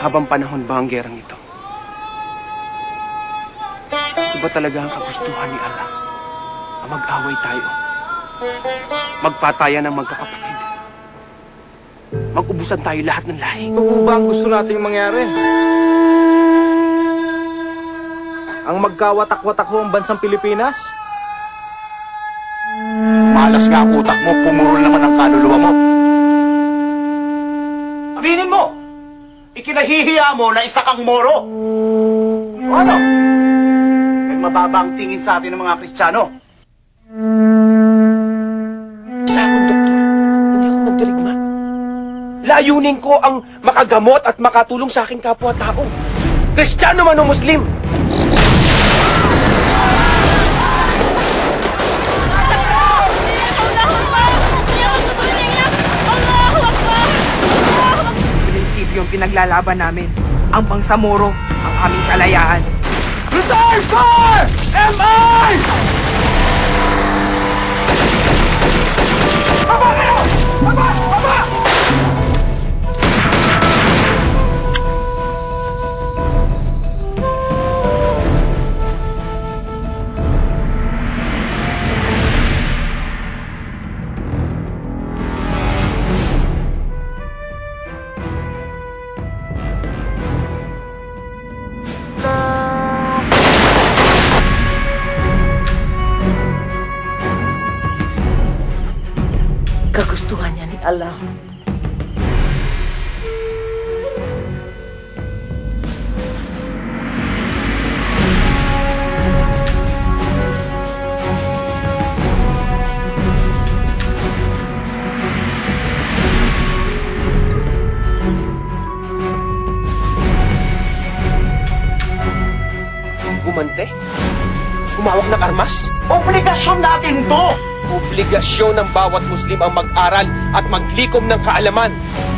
Habang panahon ba ang gerang ito? Ito ba talaga ang kagustuhan ni Allah? Na mag-away tayo? Magpatayan ng magkakapatid? Mag-ubusan tayo lahat ng lahi? Ito ba ang gusto nating mangyari? Ang magkawatak-watak ho ang bansang Pilipinas? Malas nga ang utak mo, pumurol naman ang kaluluwa mo. Aminin mo! Ikinahihiya mo na isa kang Moro! O ano? May mababang tingin sa atin ng mga Kristiyano. Sa akin, doktor, hindi ako magdirigma. Layunin ko ang makagamot at makatulong sa aking kapwa-tao. Kristiyano man o Muslim. Yung pinaglalaban namin, ang Bangsamoro, ang aming kalayaan. Retire, sir! M.I.! Aba kayo! Aba! Aba! Kagustuhan niya ni Allah. Gumante? Humawak ng armas? Obligasyon natin to! Obligasyon ng bawat Muslim ang mag-aral at maglikom ng kaalaman.